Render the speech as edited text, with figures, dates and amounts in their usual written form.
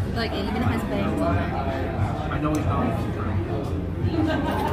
Like, it even has bangs on it. I know it's not.